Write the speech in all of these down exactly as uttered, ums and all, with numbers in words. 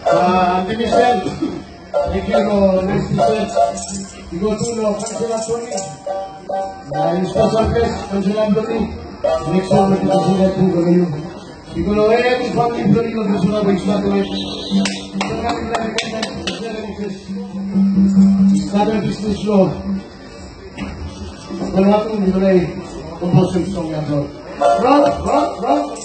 Uh, Digicel, thank you for next set. You go to the Councilor Tony. Uh, special guest, Councilor Tony. Next one, we can see that too for you. You go to every family for you, this one, we start with. Start a business law. What happened with the composition song as well? Run, run, run.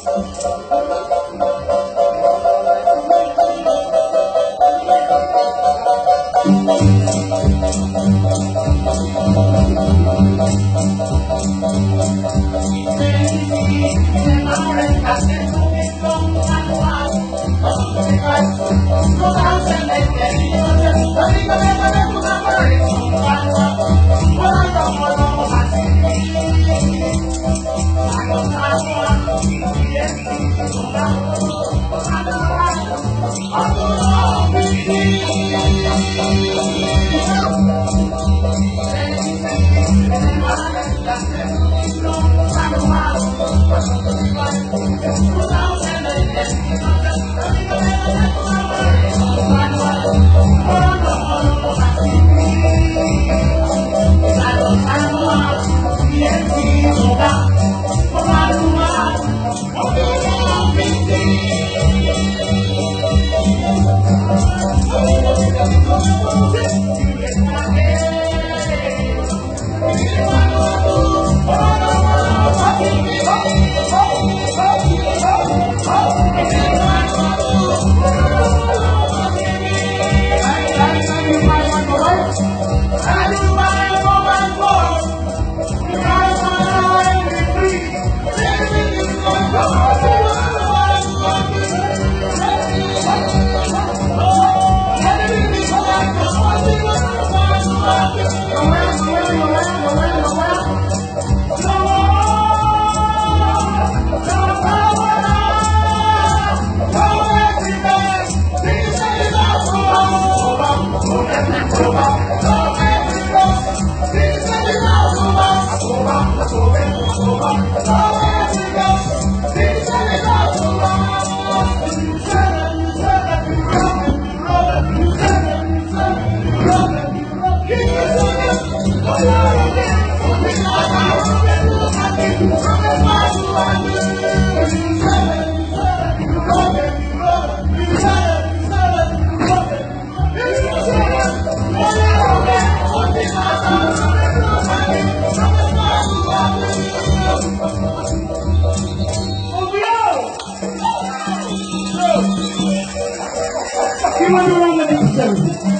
You want to run the